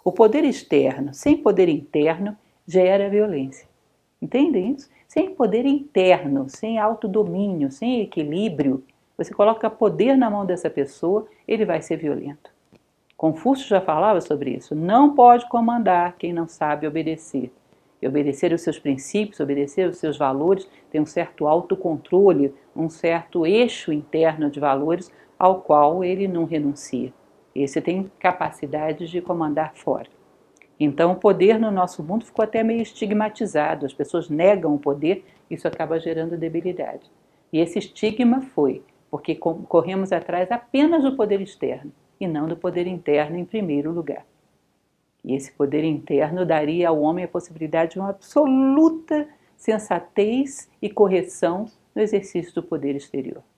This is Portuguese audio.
O poder externo sem poder interno gera violência. Entendem isso? Sem poder interno, sem autodomínio, sem equilíbrio, você coloca poder na mão dessa pessoa, ele vai ser violento. Confúcio já falava sobre isso. Não pode comandar quem não sabe obedecer. E obedecer os seus princípios, obedecer os seus valores, tem um certo autocontrole, um certo eixo interno de valores ao qual ele não renuncia. Esse tem capacidade de comandar fora. Então, o poder no nosso mundo ficou até meio estigmatizado. As pessoas negam o poder, isso acaba gerando debilidade. E esse estigma foi porque corremos atrás apenas do poder externo e não do poder interno em primeiro lugar. E esse poder interno daria ao homem a possibilidade de uma absoluta sensatez e correção no exercício do poder exterior.